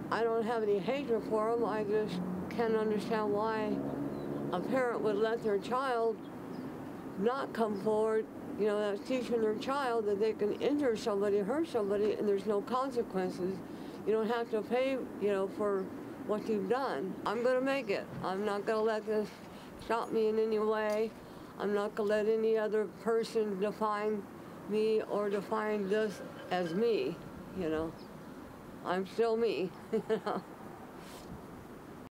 I don't have any hatred for them. I just can't understand why a parent would let their child not come forward, you know, that's teaching their child that they can injure somebody, hurt somebody, and there's no consequences. You don't have to pay, you know, for what you've done. I'm going to make it. I'm not going to let this stop me in any way. I'm not going to let any other person define me or define this as me, you know. I'm still me, you know.